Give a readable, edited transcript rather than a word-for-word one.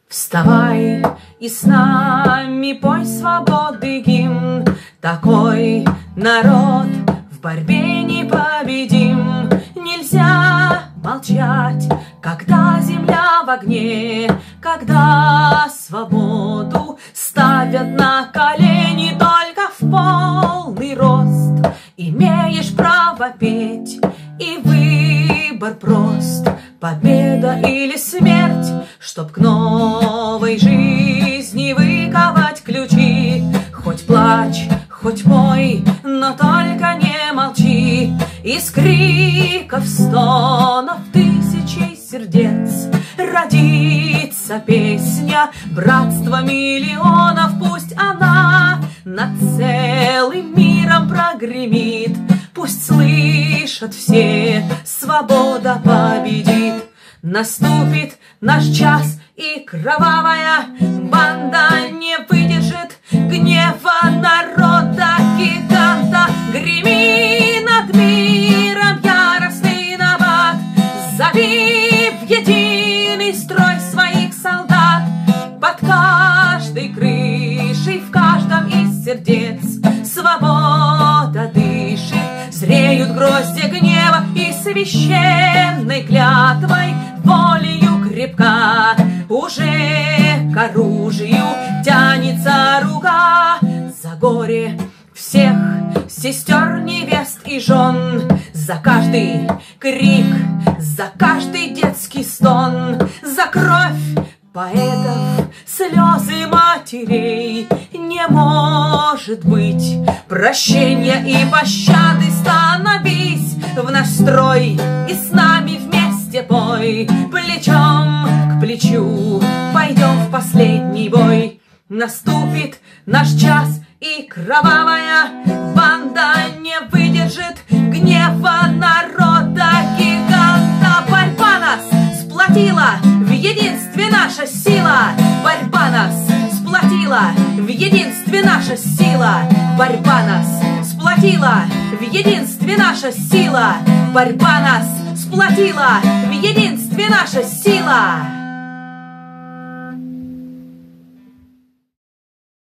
Вставай и с нами пой свободы гимн. Такой народ в борьбе непобедим. Нельзя молчать, когда земля в огне, когда свободу ставят на колени. Только в полный рост имеешь право петь, и выбор прост: победа или смерть, чтоб к новой жизни выковать ключи. Хоть плачь, хоть пой, но только не молчи. Из криков, стонов тысячей сердец родится песня братства миллионов. Пусть она над целым миром прогремит, пусть слышат все: свобода победит. Наступит наш час, и кровавая банда не выдержит гнева народа гиганта. Греми над миром яростный набат, зови в единый строй своих солдат. Под каждой крышей, в каждом из сердец свобода дышит. Зреют грозди гнева, и священной клятвой волею крепка уже к оружию тянется рука. За горе всех сестер, невест и жен, за каждый крик, за каждый детский стон, за кровь поэтов, слезы матерей. Не может быть прощения и пощады. Становись в наш строй и с нами вместе пой. Плечом к плечу пойдем в последний бой. Наступит наш час, и кровавая банда не выдержит гнева народа гиганта. Борьба нас сплотила, в единстве наша сила. Борьба нас сплотила, в единстве наша сила. Борьба нас сплотила, в единстве наша сила. Борьба нас сплотила, в единстве наша сила.